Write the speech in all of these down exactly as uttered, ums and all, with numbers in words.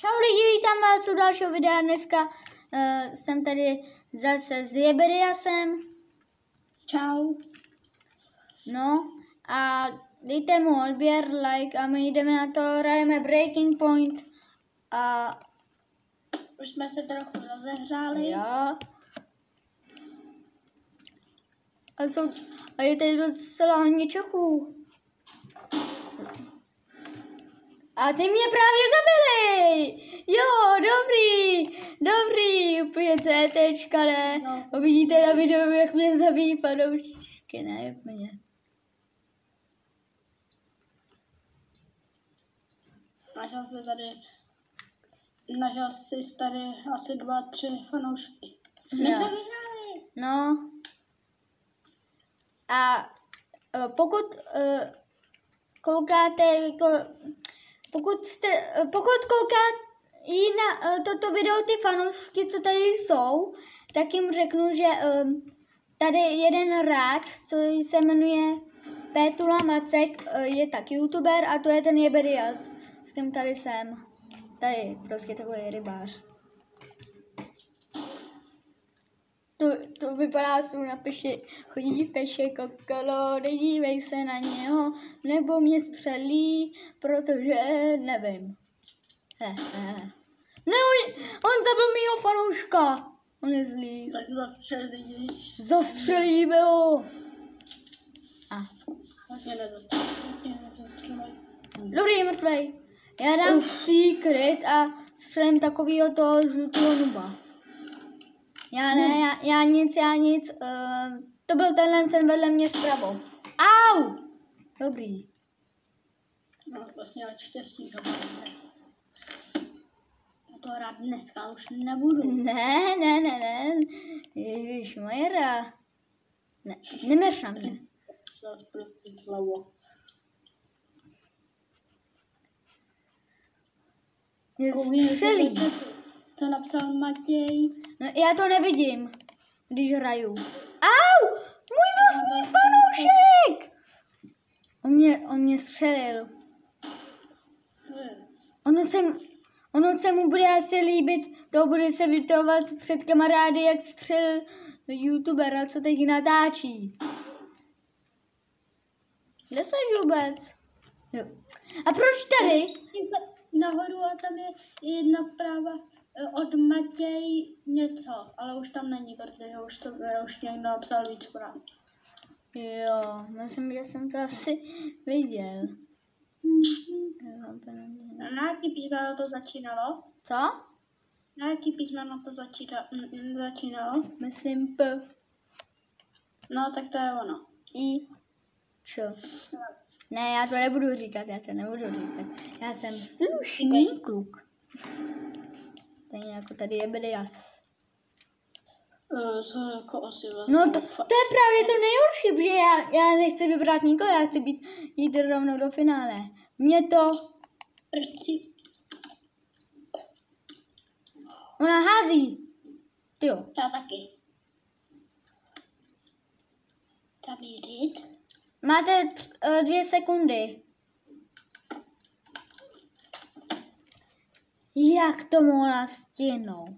Čau lidi, vítám vás u dalšího videa. Dneska uh, jsem tady zase s Jeberiasem. Čau. No a dejte mu odběr, like a my jdeme na to, hrajeme Breaking Point. A už jsme se trochu rozehřáli. Jo. A, jsou, a je tady docela hodně Čechů. A ty mě právě zabili! Jo, dobrý, dobrý, úplně CTčka, ne? No. Vidíte na videu, jak mě zabíjí padoušky, ne, úplně. Našel jsi tady, našel jsi tady asi dva, tři fanoušky. My jsme vyhráli. No. A uh, pokud uh, koukáte, jako, pokud jste, uh, pokud koukáte na uh, toto video ty fanoušky, co tady jsou, tak jim řeknu, že um, tady jeden hráč, co se jmenuje Pétula Macek, uh, je taky youtuber a to je ten Jeberias, s kým tady jsem. Tady prostě takový rybář. To, to vypadá, že napíše, chodí peše kokolo, nedívej se na něho, nebo mě střelí, protože nevím. He, he, he. Ne, on, on zabil mýho fanouška. On je zlý. Tak zastřelí. Zastřelíme ho. A. Hodně nezastřelí. Hodně nezastřelí. Dobrý, mrtvej. Já dám Uf. secret a střelím takovýho toho žlutého nuba. Já ne, já, já nic, já nic. Uh, to byl tenhle ten vedle mě vpravo. Au! Dobrý. No, vlastně ale štěstí. Já to hrát dneska už nebudu. Ne, ne, ne, ne. Ježišmajera. Ne, neměř na mě. Zas prostě slavo. Mě střelí. Co napsal Matěj? No, já to nevidím, když hraju. Au! Můj vlastní fanoušek! On mě, on mě střelil. Ono se, ono se mu bude asi líbit, to bude se vytovat před kamarády, jak střelil youtubera, co teď natáčí. Kde seš vůbec? Jo. A proč tady? Nahoru a tam je jedna zpráva od Matěj něco, ale už tam není, protože už to už někdo napsal víckrát. Jo, myslím, že jsem to asi viděl. Na jaký písmeno to začínalo? Co? Na jaký písmeno to začína, začínalo? Myslím P. No, tak to je ono. I. Čo? Ne, já to nebudu říkat, já to nebudu říkat. Já jsem slušný kluk. Stejně jako tady je Bedias. Uh, jako asi no to, to je právě to nejhorší, protože já, já nechci vybrat nikoho, já chci být, jít rovnou do finále. Mě to... Prci. Ona hází. Tyjo. Já taky. Zamířit. Máte tř, uh, dvě sekundy. Jak to mohla stihnout?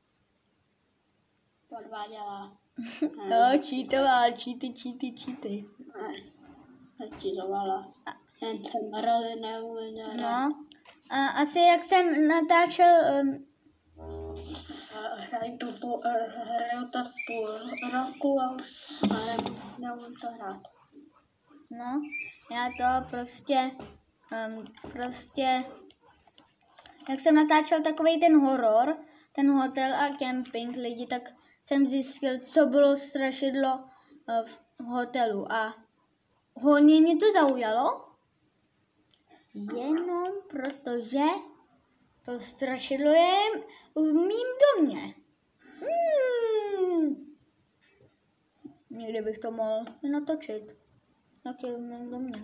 Podváděla. No, čítovala, číty, číty, číty. Nečítovala. Jen jsem roli neuvěděla. No, a asi jak jsem natáčel... Um, Hraju to po, hraju to půl roku a už neumím to hrát. No, já to prostě, um, prostě, jak jsem natáčel takovej ten horor, ten hotel a camping lidi, tak jsem zjistil, co bylo strašidlo uh, v hotelu a hodně mě to zaujalo, jenom protože to strašidlo je v mým domě. Hmm. Někdy bych to mohl natočit. Tak je v mém domě.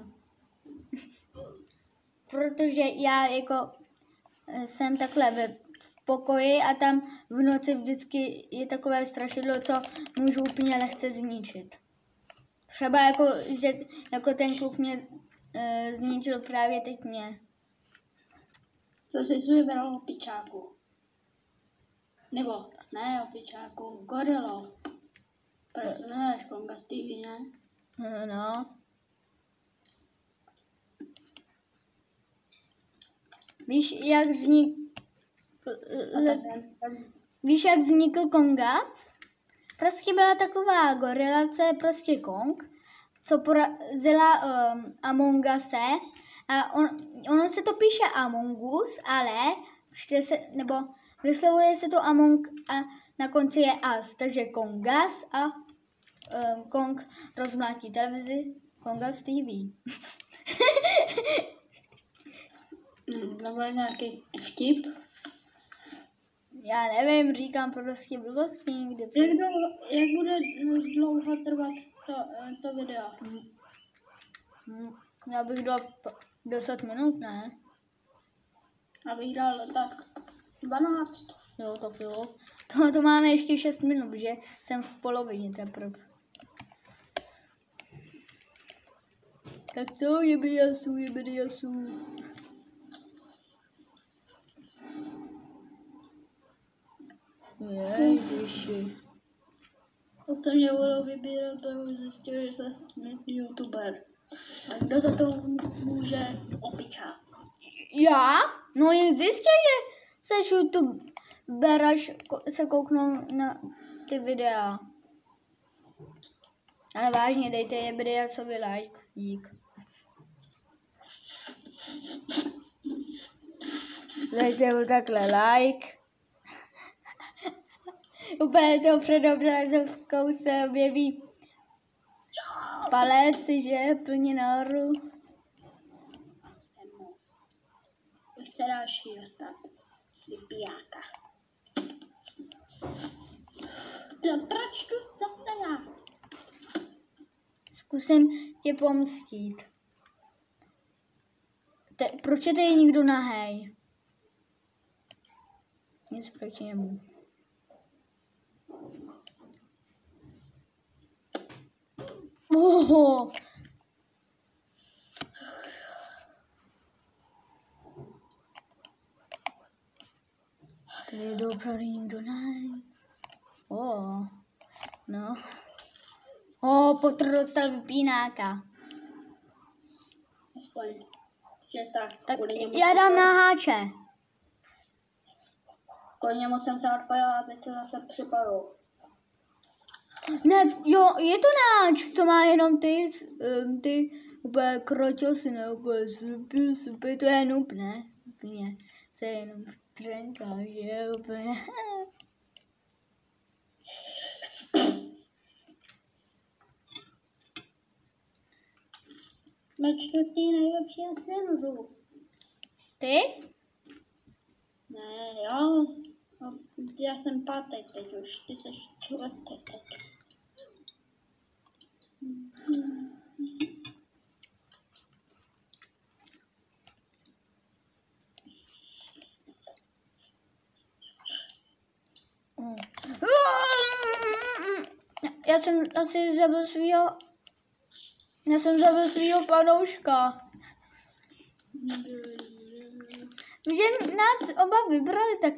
Protože já jako jsem takhle ve v pokoji a tam v noci vždycky je takové strašidlo, co můžu úplně lehce zničit. Třeba jako, že jako ten kluk mě e, zničil právě teď mě. To jsi si vybral opičáku. Nebo, ne opičáku, gorilo. Proč se jmenuješ Konga z té hry, ne? No. Víš, jak vznik... Víš, jak vznikl Kongas? Prostě byla taková gorila, co je prostě Kong, co porazila um, Among Use. A on, ono se to píše Among Us, ale se, nebo vyslovuje se to Among a na konci je Us, takže Kongas a um, Kong rozmlátí televizi Kongas T V. Nebo nějaký vtip? Já nevím, říkám prostě blbosti někdy. Jak, dlouho, jak bude dlouho trvat to, to video? Hmm. Já bych dal deset minut, ne? Abych dal tak dvanáct. Jo, tak jo. To, to máme ještě šest minut, že jsem v polovině teprve. Tak co, jebidiasu, jebidiasu. Ježiši. To se mě volilo vybírat, protože zjistil, že jsem youtuber. A kdo za to může opičák? Já? No jen zjistil, že seš youtuber, až se kouknou na ty videa. Ale vážně, dejte jebidiasovi like. Dík. Dejte mu takhle like. Úplně to před obrazovkou se objeví palec, že plně nahoru. Chce další dostat vypijáka. To proč tu zase já? Zkusím tě pomstít. Te, proč je tady nikdo nahej? Nic proti němu. Oho. Tady je opravdu nikdo nahej. Oh. No. O, oh, Potter dostal vypínáka. Aspoň, že tak. Tak já dám na háče. Koně moc jsem se odpojila a teď se zase připoju. Ne, jo, je to náč, co má jenom ty, um, ty úplně kroťosy, ne, úplně super, super, to je noob, ne, úplně, to je jenom trenka, že úplně. Na čtvrtý nejlepší na serveru. Ty? Ne, jo. Já jsem pátý teď už, ty jsi čtvrtý teď. Já jsem asi zabil svýho, já jsem zabil svýho fanouška. Že nás oba vybrali, tak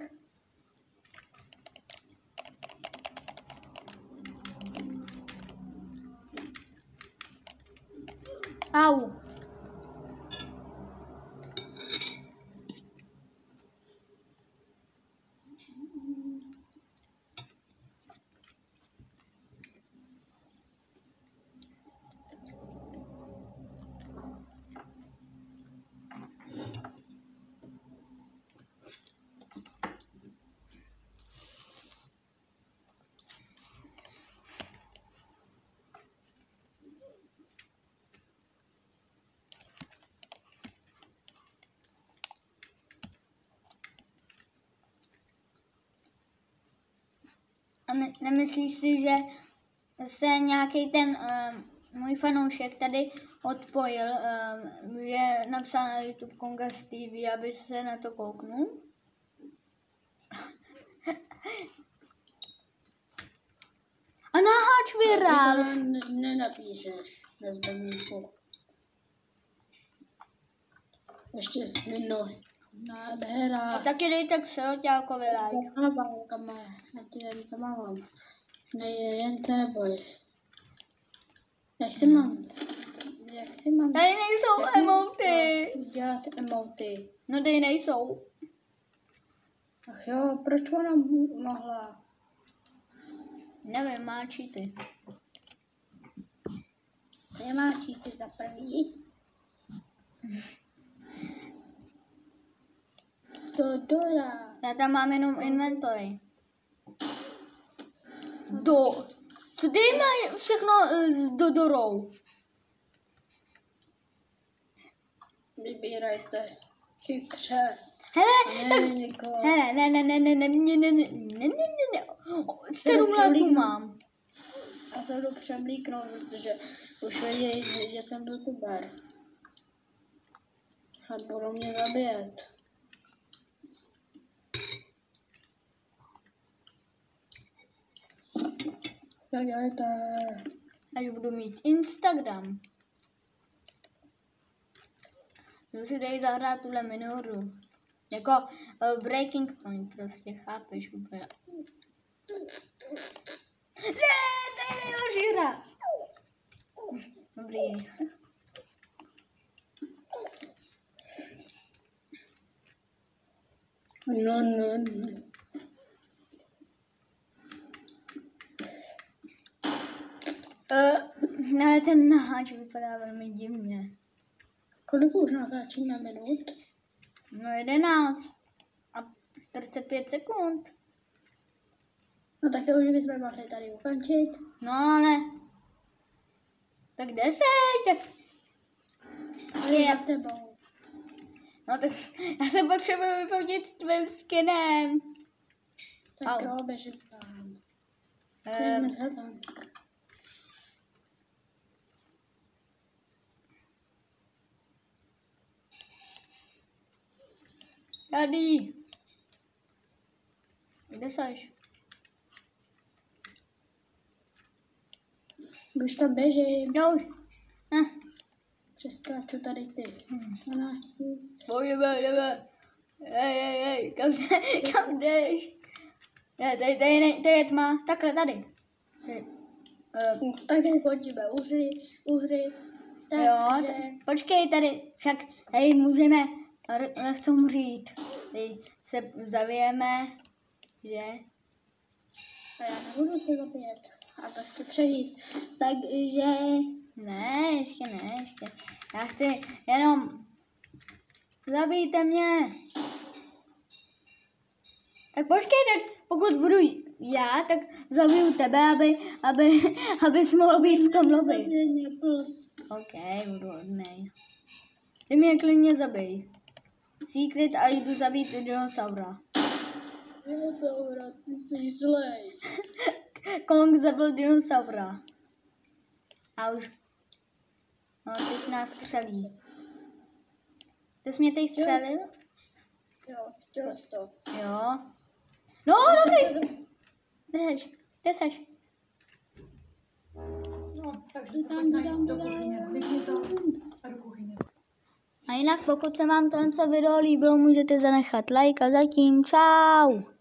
au. A my, nemyslíš si, že se nějaký ten um, můj fanoušek tady odpojil, um, je napsal na YouTube Kongas T V, aby se na to kouknul? A naháč vyrál. Nenapíšeš na zbeníku. Ještě minul Nádhera. A taky dejte k Siroťákovi like. Zabávkame. Já ti tady zabávám. Ne, jen se neboj. Jak si mám? Jak si mám? Tady nejsou emoty. Dělat emoty. No tady nejsou. Ach jo, proč ona mohla? Nevím, má cheaty. Nemá cheaty za první. Dodora. Já tam mám jenom inventory. Do. Co ty mají všechno uh, s Dodorou? Vybírajte. Chytře. Hele, tak... Hele, ne, ne, ne, ne, ne, ne, ne, ne, ne, ne, ne, ne. Sedm hlasů mám. Já se jdu přemlíknout, protože už vědějí, že jsem youtuber. A budou mě zabíjet. Co děláte? Až budu mít Instagram. Jdu si tady zahrát tuhle minihoru. Jako uh, breaking point prostě, chápeš úplně. Ne, to je nejhorší hra. Dobrý. No, no, no. Uh, ale ten naháč vypadá velmi divně. Kolik už natáčíme minut? No jedenáct. A čtyřicet pět sekund. No tak to už bychom mohli tady ukončit. No ale... Tak deset, tak... Je za tebou. No tak já se potřebuji vypovědět s tvým skinem. Tak jo, běžím tam. Uh, Jdeme se tam. Tady. Kde seš? Už tam běžím. Jo. Hm. Přeskáču tady ty. Hmm. Ona. Pojďme, jdeme. Hej, hej, hej, kam, kam jdeš? Ne, tady, tady, tady, tady je tma. Takhle, tady. Uh, Tady pojďme, uhry, uhry. jo, t- počkej, tady, však tady můžeme lehce umřít. Tady se zavijeme, že? A já nebudu se zabíjet. A prostě přejít. Takže... Ne, ještě ne, ještě. Já chci jenom... Zabijte mě. Tak počkej, tak pokud budu já, tak zabiju tebe, aby, aby, abys mohl být v tom lobby. Ok, budu hodnej. Ty mě klidně zabij. Secret a jdu zabít dinosaura. Dinosaura, ty jsi zlej. Kong zabil dinosaura. A už... No, teď nás střelí. Ty jsi mě teď střelil? Jo, chtěl jsi to. Jo. No, dobrý. Kde seš? Kde seš? No, takže tam najít do kuchyně. Vypni to a do kuchyně. A jinak, pokud se vám tohle video líbilo, můžete zanechat like a zatím čau.